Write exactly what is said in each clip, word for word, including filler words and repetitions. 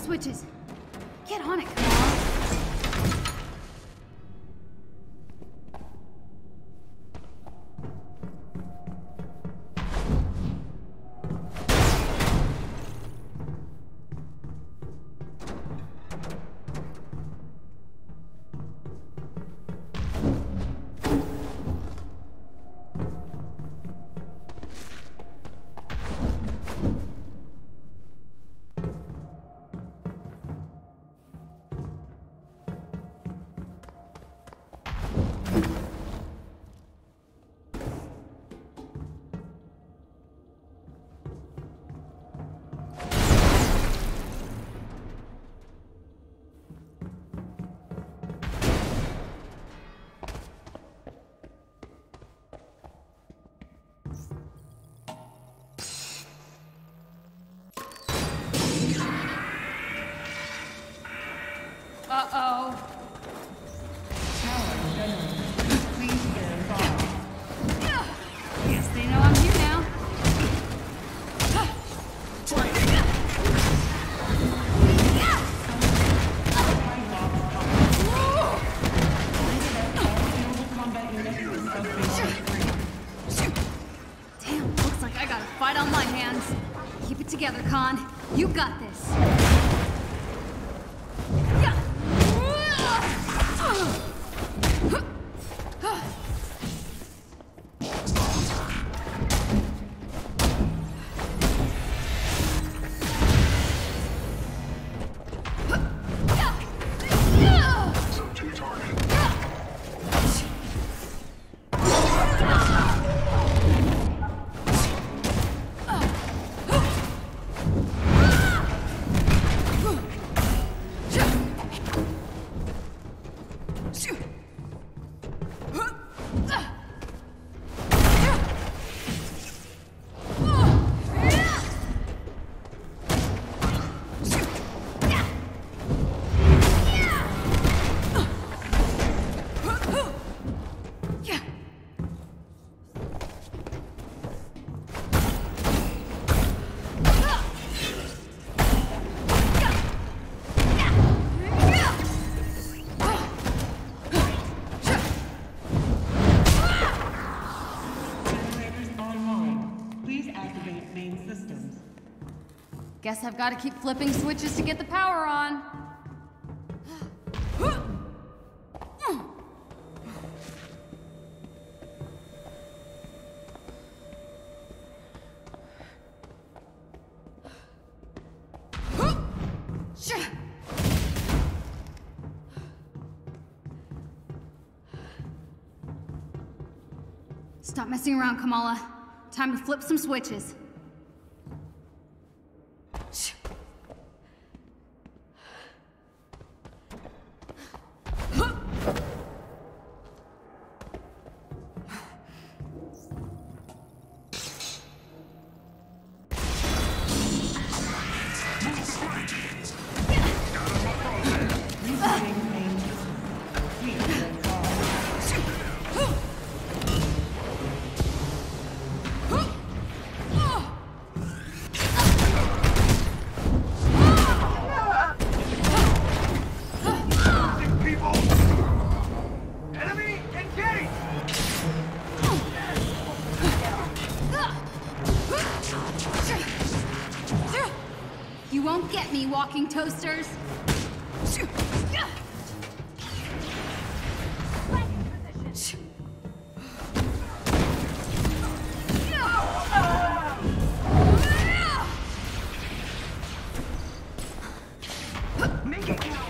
switches. Get on it, Kamala. Uh-oh. Please get involved. Guess they know I'm here now. Damn, looks like I got a fight on my hands. Keep it together, Khan. You got this. Guess I've got to keep flipping switches to get the power on. Stop messing around, Kamala. Time to flip some switches. You won't get me, walking toasters. Make it count.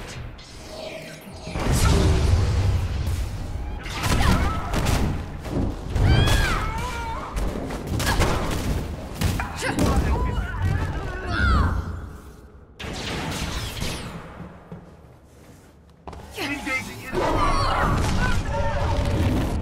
Engaging in.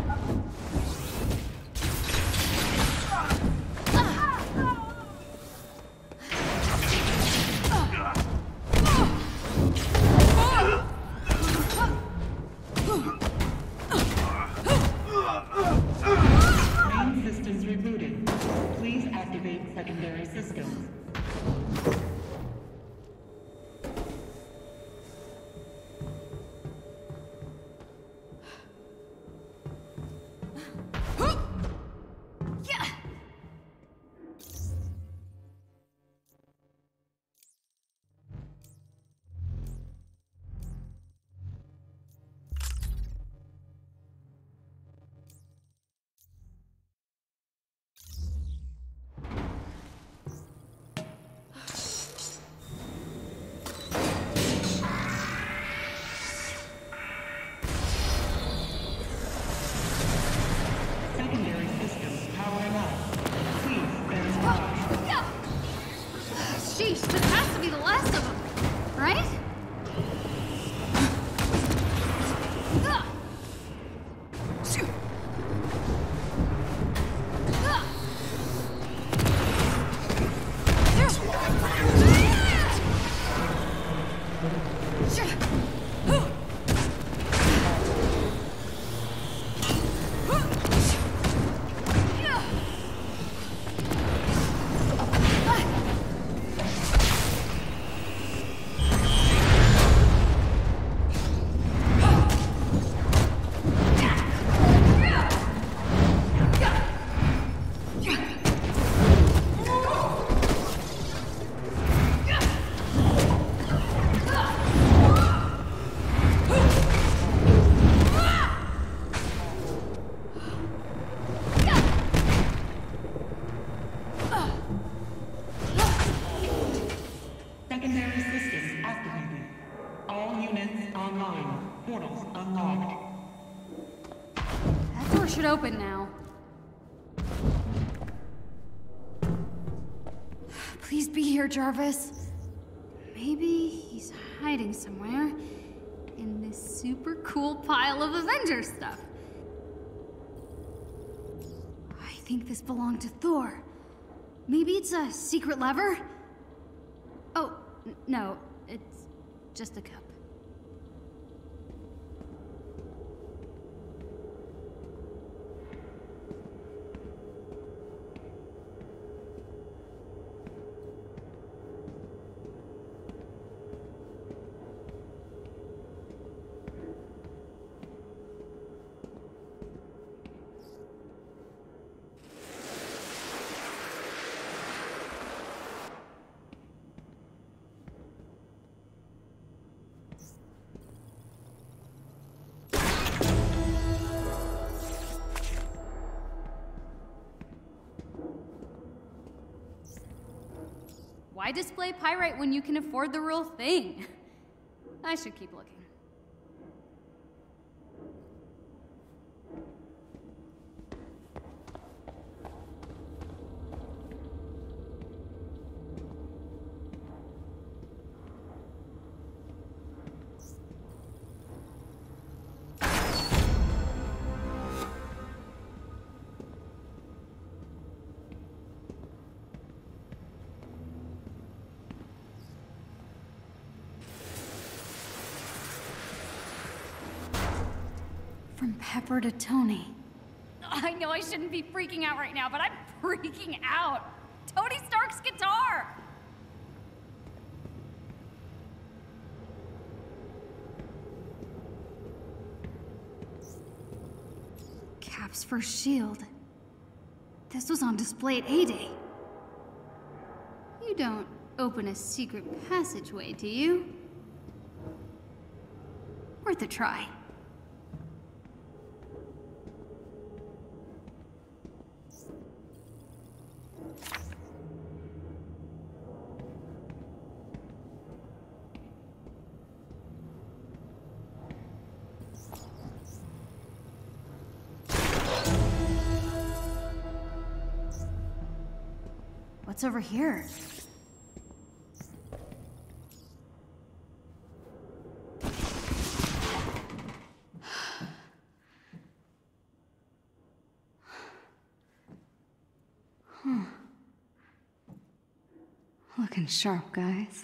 Secondary systems activated. All units online. Portals unlocked. That door should open now. Please be here, Jarvis. Maybe he's hiding somewhere in this super cool pile of Avengers stuff. I think this belonged to Thor. Maybe it's a secret lever? Oh, n- no, it's just a cup. Why display pyrite when you can afford the real thing? I should keep looking. From Pepper to Tony. I know I shouldn't be freaking out right now, but I'm freaking out. Tony Stark's guitar! Cap's first shield. This was on display at A-Day. You don't open a secret passageway, do you? Worth a try. What's over here? Huh. Looking sharp, guys.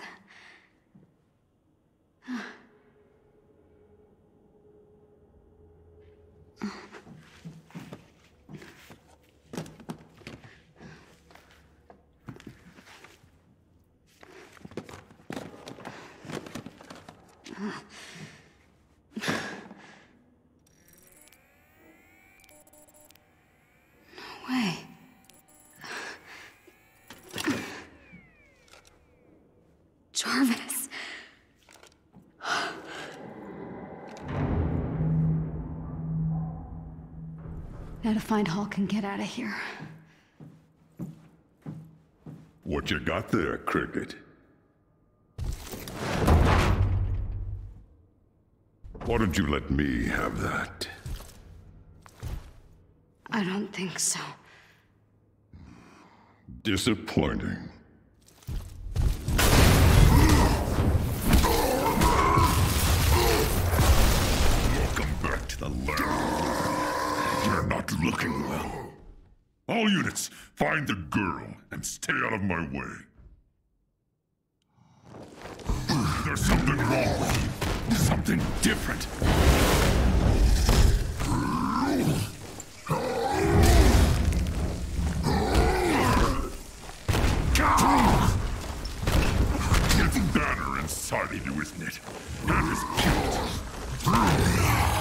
Jarvis. Now to find Hulk and get out of here. What you got there, Cricket? Why don't you let me have that? I don't think so. Disappointing. Welcome back to the lab. You're not looking well. All units, find the girl and stay out of my way. There's something wrong something different. It's Banner inside of you, isn't it? That is cute.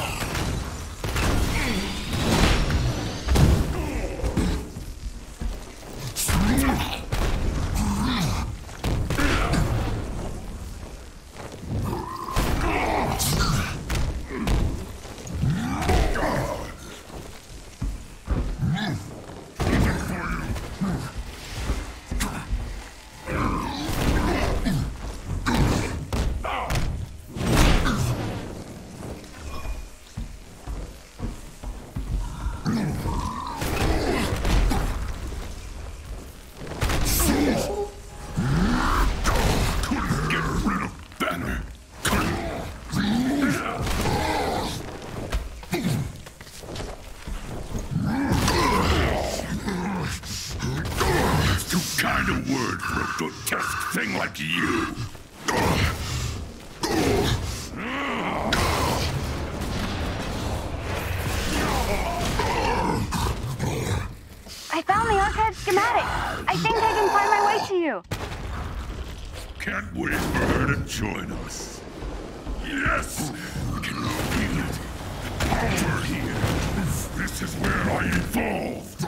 Grotesque thing like you. I found the archive schematic. I think I can find my way to you. Can't wait for her to join us. Yes! I can feel it. The power here. This is where I evolved.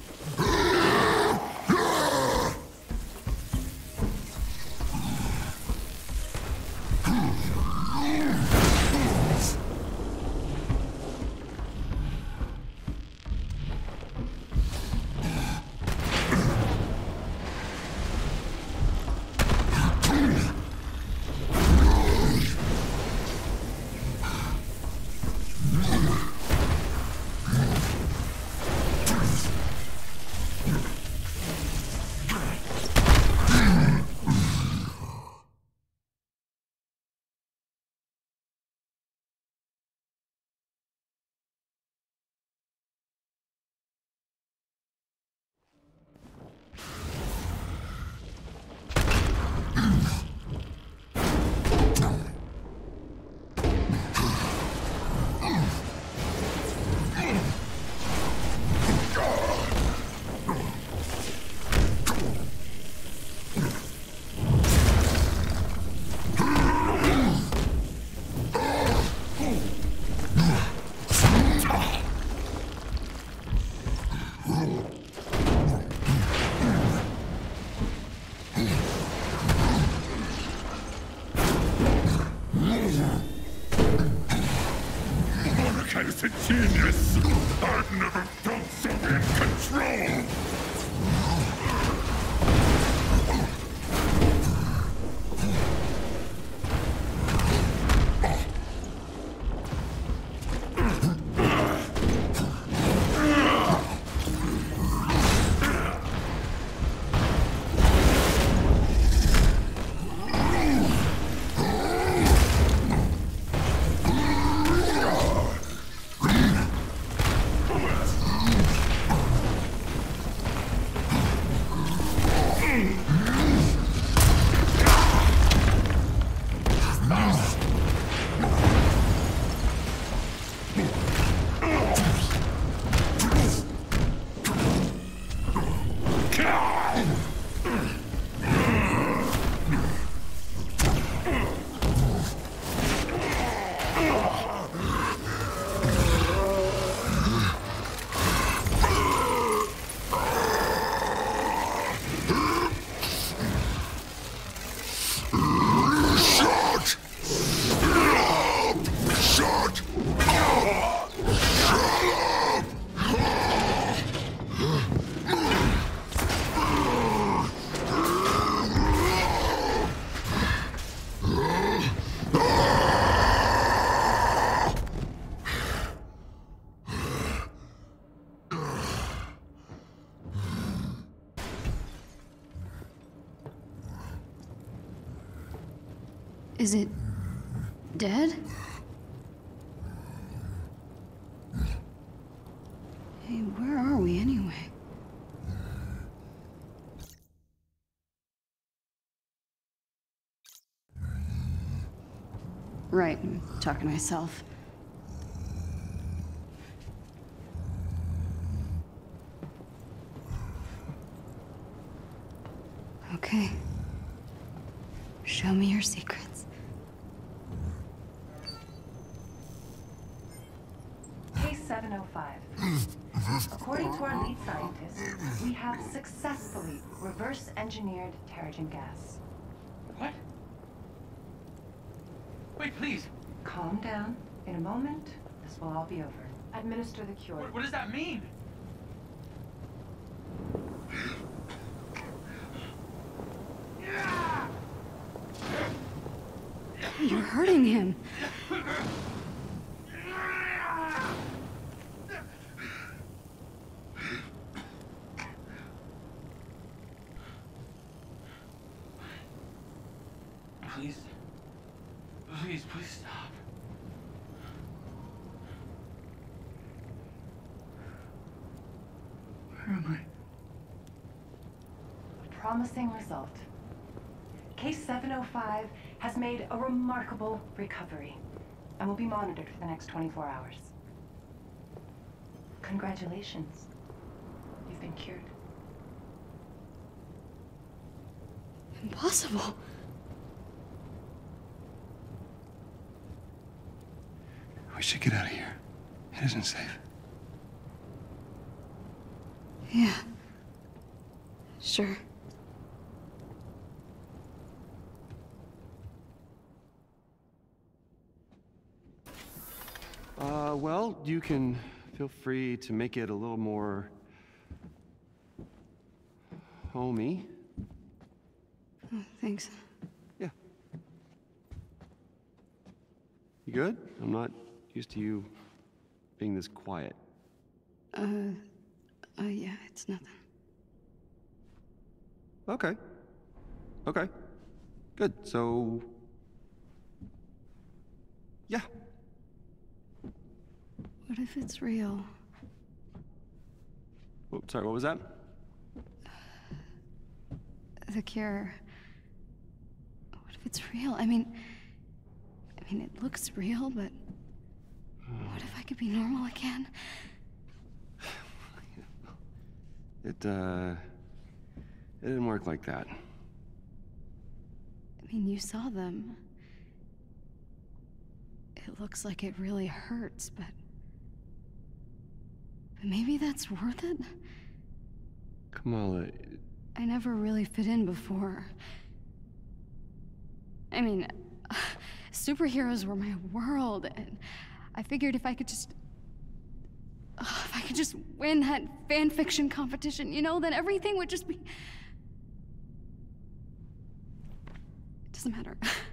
Mordecai's a genius! I've never felt so in control! Is it dead? Hey, where are we anyway? Right, I'm talking to myself. Okay. Show me your secrets. Case seven oh five. According to our lead scientist, we have successfully reverse-engineered Terrigen gas. What? Wait, please. Calm down. In a moment, this will all be over. Administer the cure. What, what does that mean? You're hurting him. Please. Please, please stop. Where am I? A promising result. Case seven oh five has made a remarkable recovery and will be monitored for the next twenty-four hours. Congratulations. You've been cured. Impossible. We should get out of here. It isn't safe. Yeah. Sure. Uh, well, you can feel free to make it a little more homey. Oh, thanks. Yeah. You good? I'm not used to you being this quiet. Uh, uh, yeah, it's nothing. Okay. Okay. Good. So, yeah. What if it's real? Oh, sorry, what was that? The cure. What if it's real? I mean, I mean, it looks real, but what if I could be normal again? It, uh, it didn't work like that. I mean, you saw them. It looks like it really hurts, but... but maybe that's worth it? Kamala... I never really fit in before. I mean, superheroes were my world, and I figured if I could just... Uh, if I could just win that fan fiction competition, you know, then everything would just be... It doesn't matter.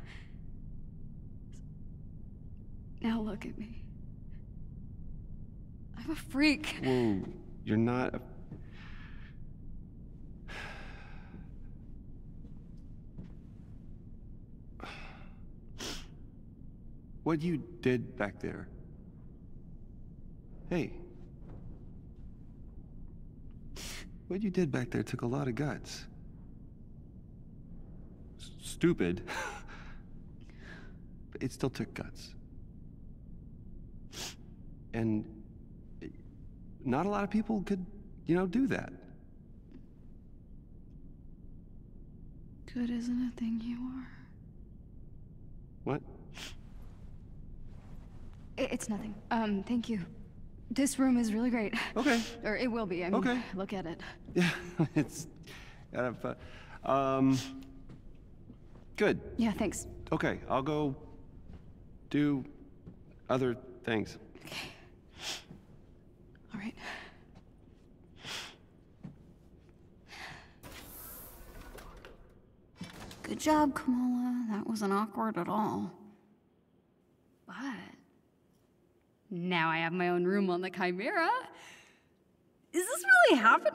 Now look at me. I'm a freak. Whoa, you're not a... What you did back there. Hey. What you did back there took a lot of guts. S- stupid. But it still took guts. And not a lot of people could, you know, do that. Good isn't a thing you are. What? I- It's nothing. Um, thank you. This room is really great. Okay. Or it will be. I mean, Okay. look at it. Yeah, it's kind of fun. Um, good. Yeah, thanks. Okay, I'll go do other things. Okay. All right. Good job, Kamala. That wasn't awkward at all. But now I have my own room on the Chimera. Is this really happening?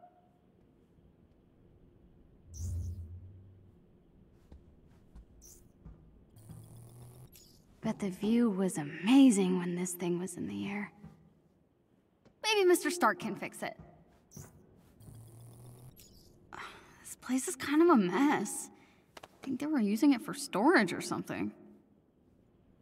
Bet the view was amazing when this thing was in the air. Maybe Mister Stark can fix it. This place is kind of a mess. I think they were using it for storage or something.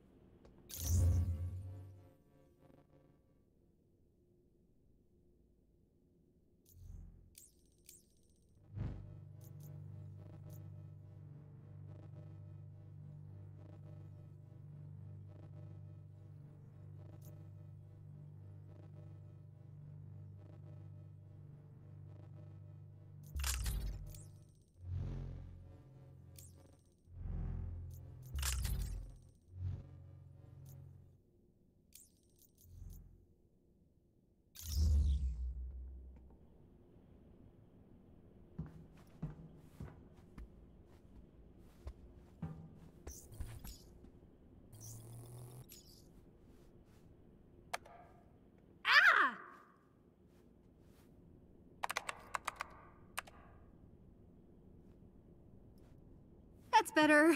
That's better.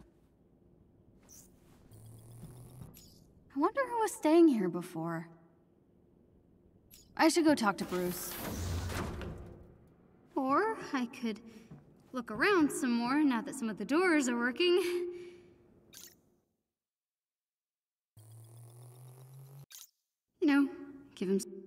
I wonder who was staying here before. I should go talk to Bruce. Or I could look around some more now that some of the doors are working. You know, give him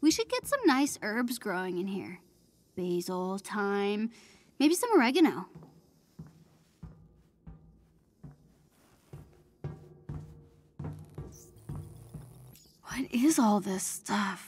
We should get some nice herbs growing in here. Basil, thyme, maybe some oregano. What is all this stuff?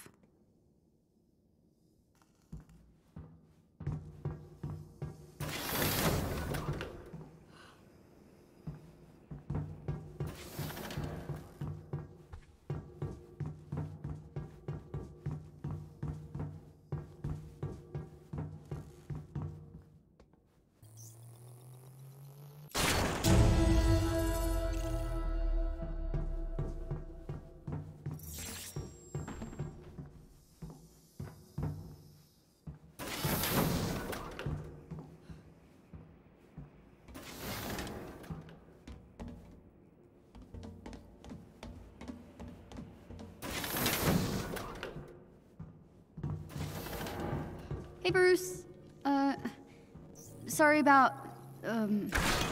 Hey, Bruce. Uh, sorry about, um...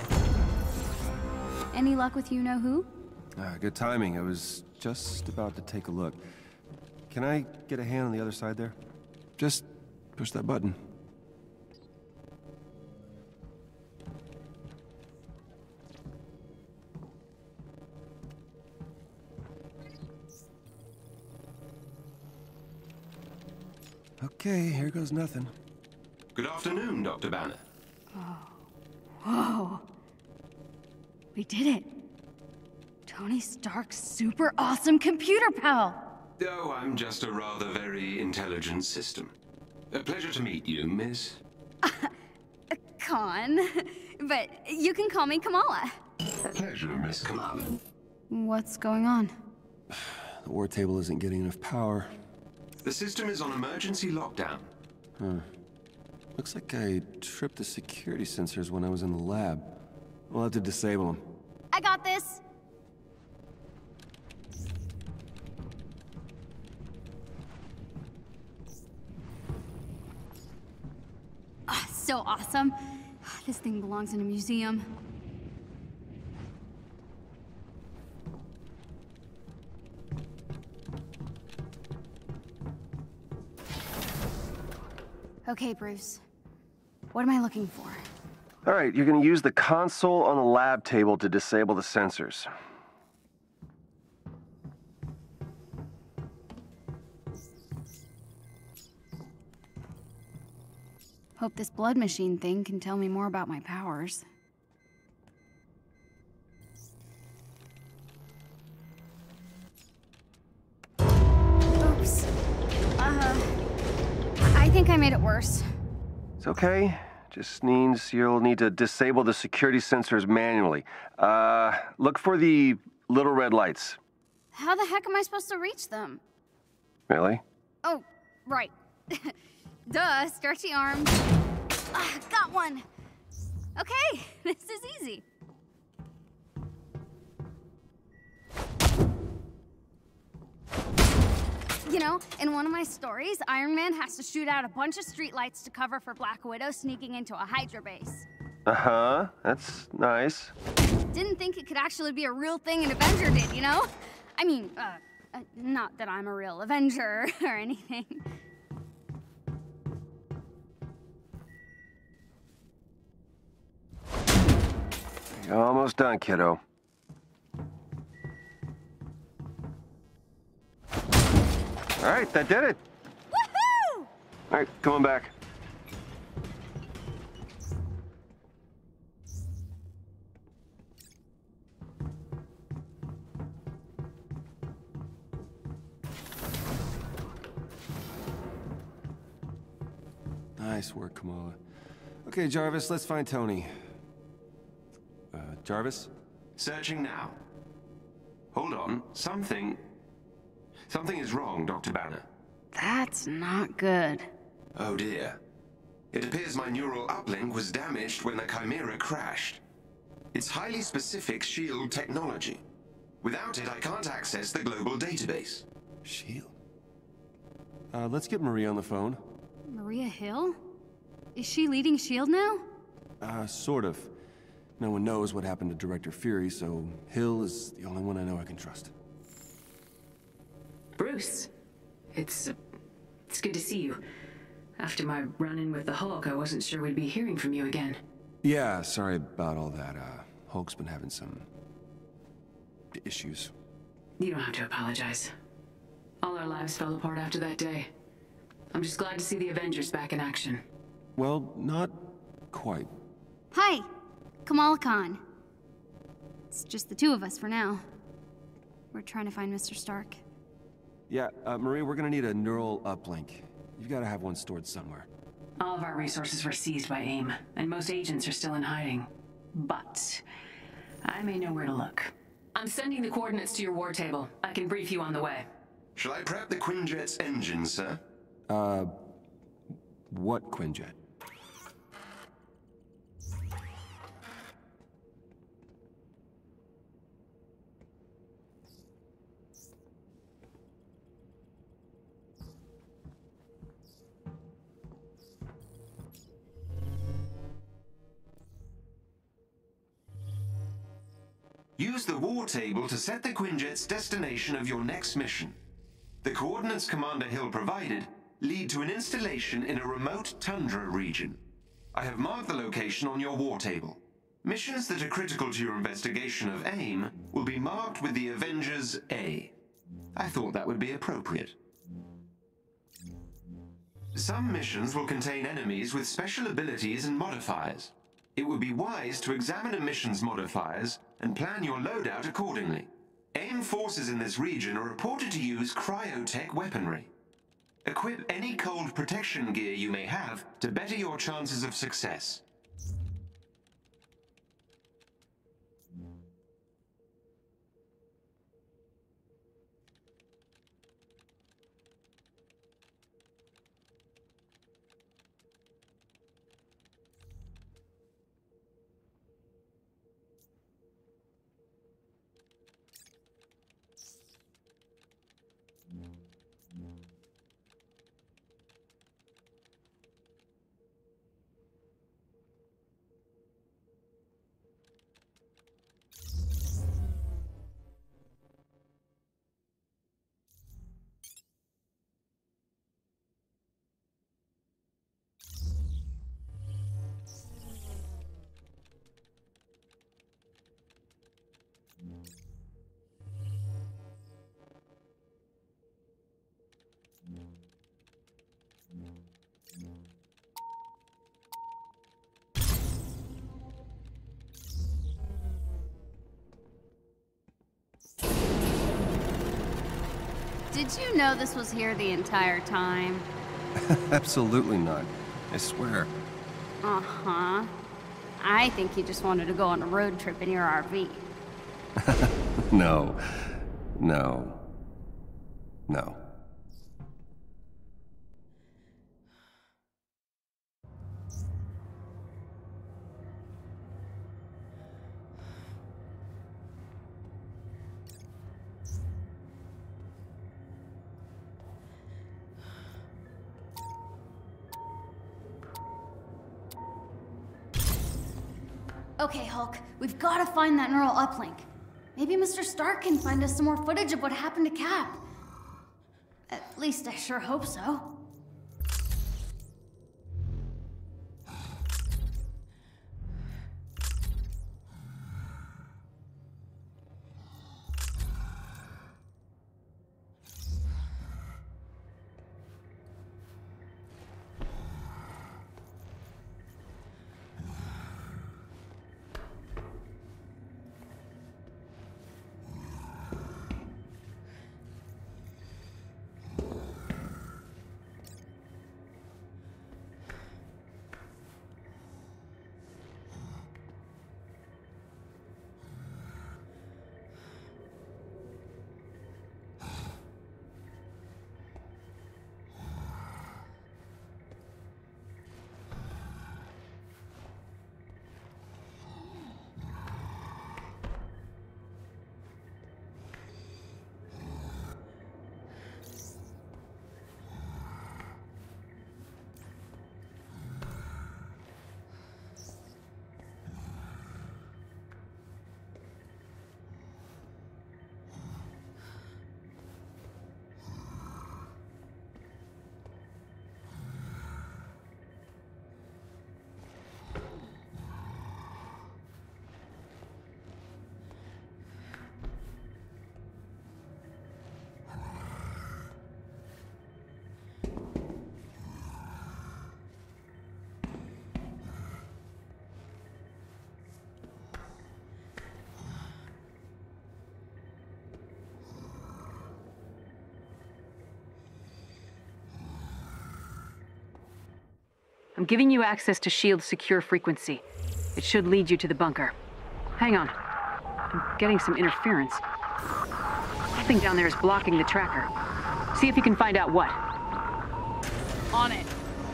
Any luck with you-know-who? Ah, good timing. I was just about to take a look. Can I get a hand on the other side there? Just push that button. Okay, here goes nothing. Good afternoon, Doctor Banner. Whoa. We did it. Tony Stark's super awesome computer pal. Oh, I'm just a rather very intelligent system. A pleasure to meet you, Miss. Khan. But you can call me Kamala. Pleasure, Miss Kamala. What's going on? The war table isn't getting enough power. The system is on emergency lockdown. Huh. Looks like I tripped the security sensors when I was in the lab. We'll have to disable them. I got this. Ah, so awesome. This thing belongs in a museum. Okay, Bruce. What am I looking for? All right, you're gonna use the console on the lab table to disable the sensors. Hope this blood machine thing can tell me more about my powers. Oops. Uh, I think I made it worse. It's okay. Just means you'll need to disable the security sensors manually. Uh, look for the little red lights. How the heck am I supposed to reach them? Really? Oh, right. Duh, stretchy arms. Ah, got one. Okay, this is easy. You know, in one of my stories, Iron Man has to shoot out a bunch of streetlights to cover for Black Widow sneaking into a Hydra base. Uh-huh, that's nice. Didn't think it could actually be a real thing an Avenger did, you know? I mean, uh, uh not that I'm a real Avenger or anything. You're almost done, kiddo. All right, that did it. Woohoo! All right, come on back. Nice work, Kamala. Okay, Jarvis, let's find Tony. Uh, Jarvis? Searching now. Hold on. Something... Something is wrong, Doctor Banner. That's not good. Oh dear. It appears my neural uplink was damaged when the Chimera crashed. It's highly specific SHIELD technology. Without it, I can't access the global database. SHIELD? Uh, let's get Maria on the phone. Maria Hill? Is she leading SHIELD now? Uh, sort of. No one knows what happened to Director Fury, so Hill is the only one I know I can trust. Bruce, it's uh, It's good to see you. After my run-in with the Hulk, I wasn't sure we'd be hearing from you again. Yeah, sorry about all that. Uh, Hulk's been having some... issues. You don't have to apologize. All our lives fell apart after that day. I'm just glad to see the Avengers back in action. Well, not quite. Hi, Kamala Khan. It's just the two of us for now. We're trying to find Mister Stark. Yeah, uh, Marie, we're gonna need a neural uplink. You've gotta have one stored somewhere. All of our resources were seized by AIM, and most agents are still in hiding. But I may know where to look. I'm sending the coordinates to your war table. I can brief you on the way. Shall I prep the Quinjet's engine, sir? Uh, what Quinjet? Use the war table to set the Quinjet's destination of your next mission. The coordinates Commander Hill provided lead to an installation in a remote tundra region. I have marked the location on your war table. Missions that are critical to your investigation of AIM will be marked with the Avengers A. I thought that would be appropriate. Some missions will contain enemies with special abilities and modifiers. It would be wise to examine a mission's modifiers and plan your loadout accordingly. AIM forces in this region are reported to use cryotech weaponry. Equip any cold protection gear you may have to better your chances of success. Did you know this was here the entire time? Absolutely not. I swear. Uh-huh. I think you just wanted to go on a road trip in your R V. No. No. No. Okay, Hulk, we've got to find that neural uplink. Maybe Mister Stark can find us some more footage of what happened to Cap. At least I sure hope so. I'm giving you access to SHIELD's secure frequency. It should lead you to the bunker. Hang on. I'm getting some interference. Something down there is blocking the tracker. See if you can find out what. On it.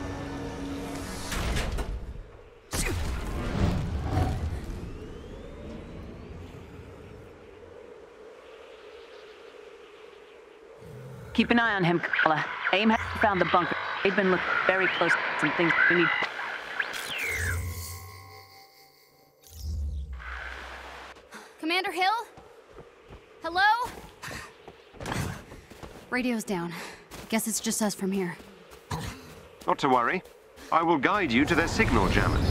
Keep an eye on him, Kamala. AIM has found the bunker. They've been looking very close at some things we need. Commander Hill? Hello? Radio's down. Guess it's just us from here. Not to worry. I will guide you to their signal jammers.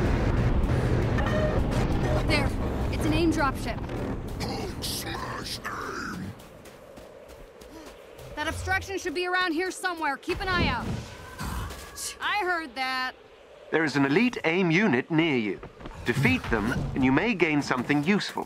There. It's an AIM dropship. Slash aim. That obstruction should be around here somewhere. Keep an eye out. I heard that. There is an elite AIM unit near you. Defeat them, and you may gain something useful.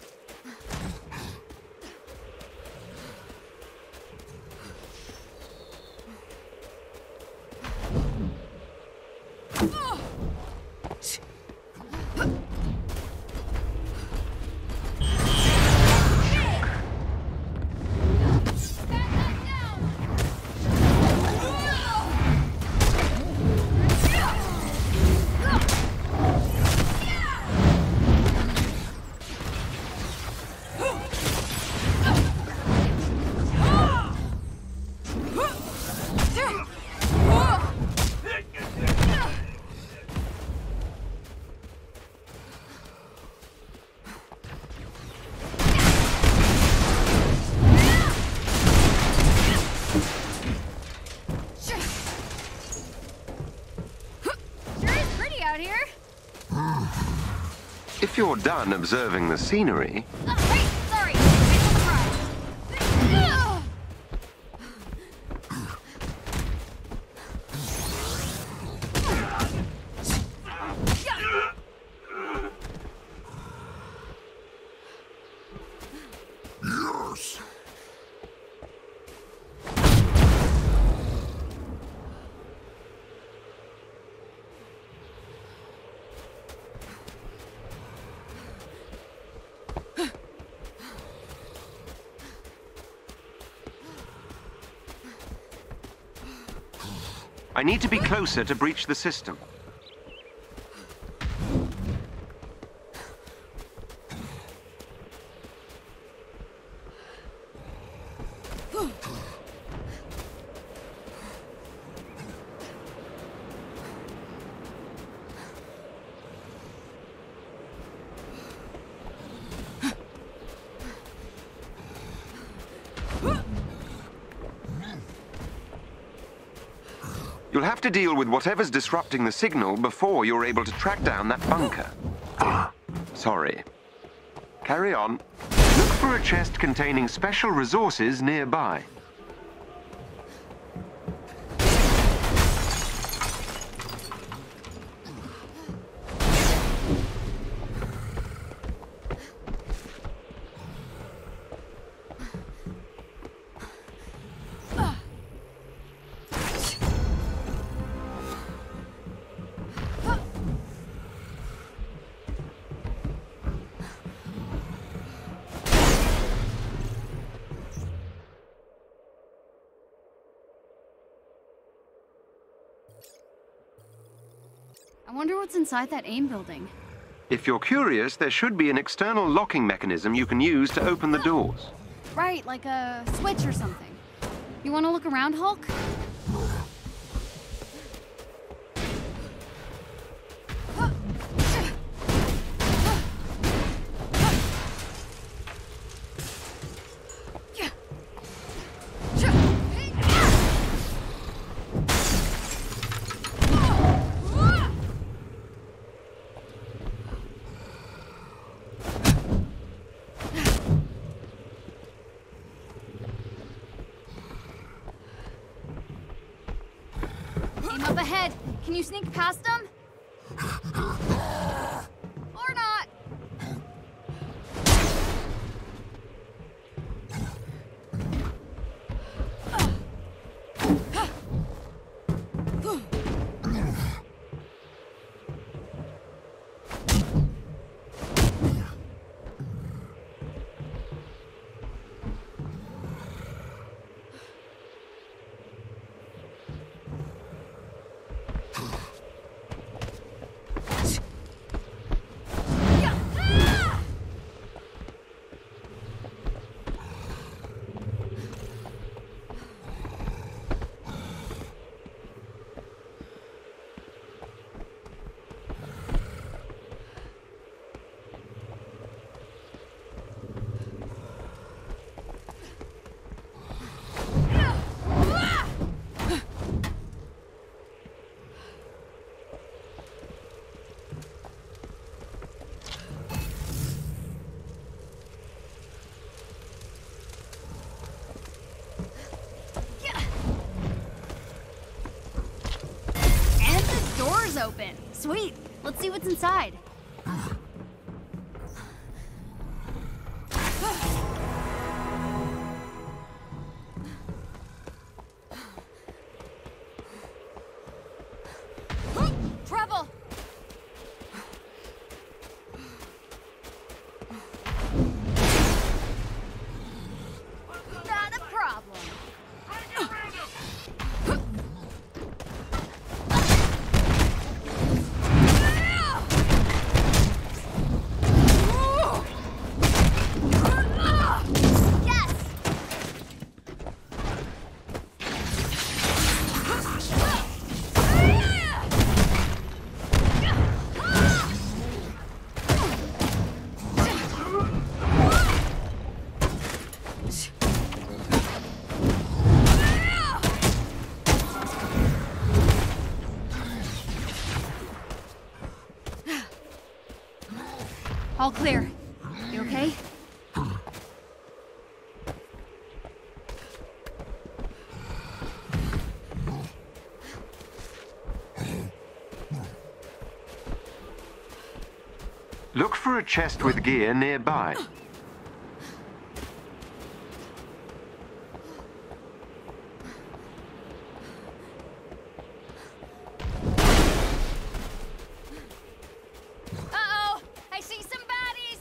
If you're done observing the scenery... Uh, wait, sorry. Wait for the prize. Yes. I need to be closer to breach the system. You'll have to deal with whatever's disrupting the signal before you're able to track down that bunker. Sorry. Carry on. Look for a chest containing special resources nearby. I wonder what's inside that AIM building. If you're curious, there should be an external locking mechanism you can use to open the doors. Right, like a switch or something. You want to look around, Hulk? Aim up ahead. Can you sneak past them? Or not? open. Sweet. Let's see what's inside. Trouble! Not a problem. All clear. You okay? Look for a chest with gear nearby. Uh-oh! I see some baddies!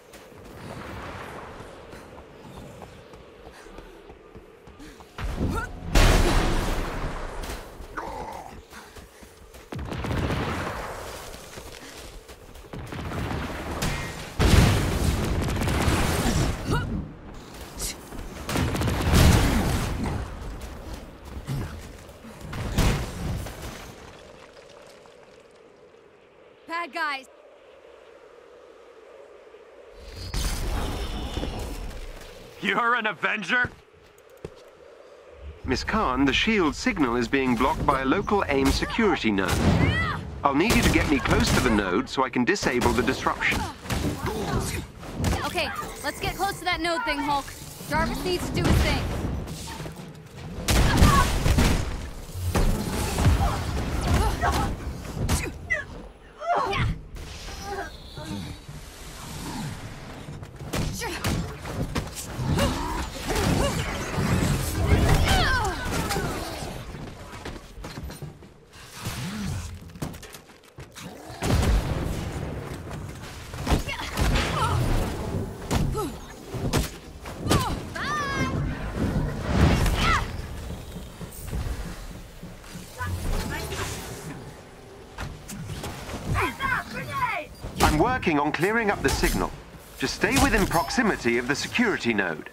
Bad guys. You're an Avenger? Miss Khan, the shield signal is being blocked by a local AIM security node. I'll need you to get me close to the node so I can disable the disruption. Okay, let's get close to that node thing, Hulk. Jarvis needs to do his thing. I'm working on clearing up the signal. Just stay within proximity of the security node.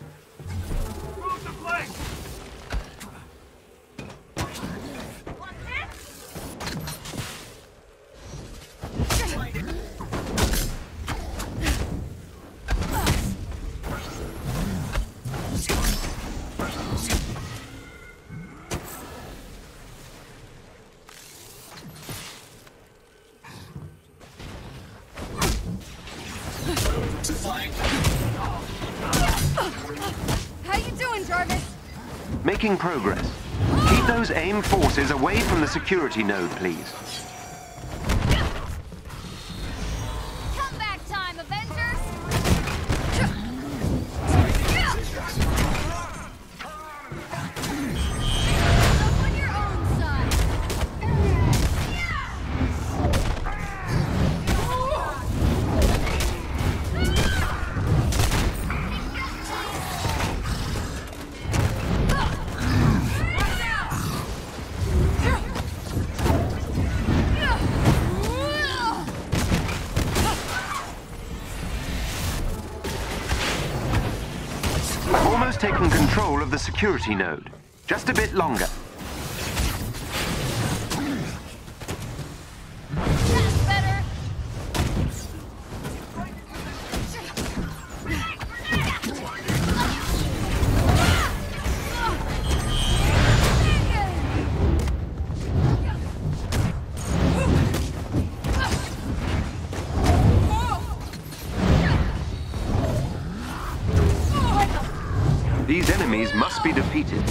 How you doing, Jarvis? Making progress. Keep those AIM forces away from the security node, please. Come back time, Avengers! Look on your own side. Almost taken control of the security node. Just a bit longer. That's better. These enemies must be defeated.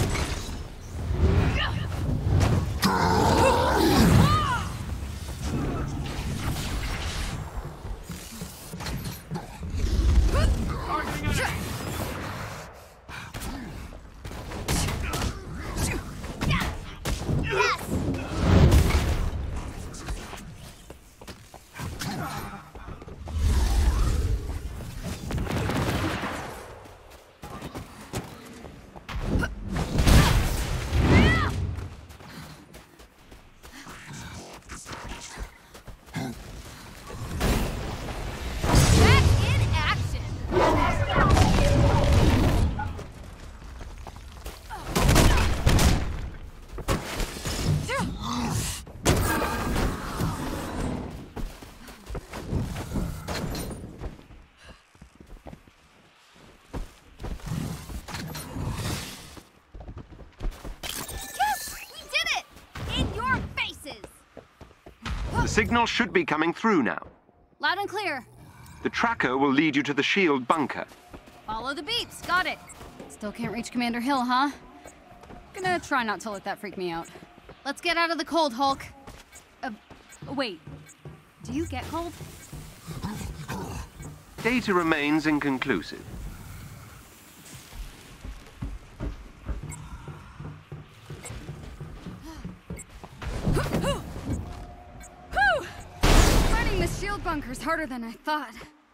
signal should be coming through now. Loud and clear. The tracker will lead you to the shield bunker. Follow the beeps. Got it. Still can't reach Commander Hill, huh? Gonna try not to let that freak me out. Let's get out of the cold, Hulk. Uh, wait. Do you get cold? Data remains inconclusive. Running the shield bunker's harder than I thought.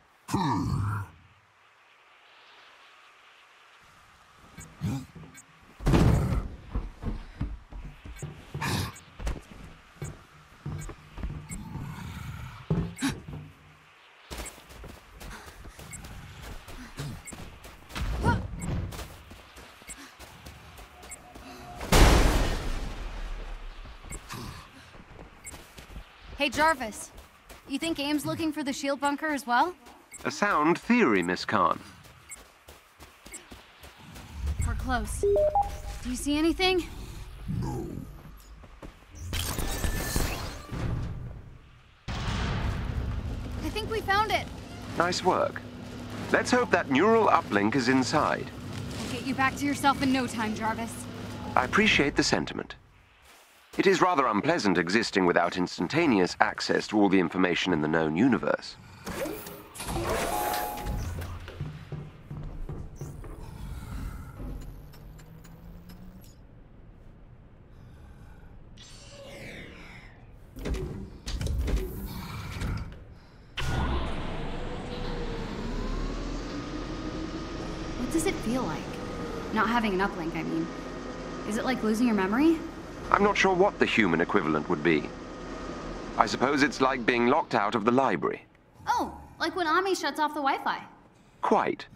Hey, Jarvis. You think Aim's looking for the shield bunker as well? A sound theory, Miss Khan. We're close. Do you see anything? No. I think we found it. Nice work. Let's hope that neural uplink is inside. We'll get you back to yourself in no time, Jarvis. I appreciate the sentiment. It is rather unpleasant existing without instantaneous access to all the information in the known universe. What does it feel like? Not having an uplink, I mean. Is it like losing your memory? I'm not sure what the human equivalent would be. I suppose it's like being locked out of the library. Oh, like when Ami shuts off the Wi-Fi. Quite.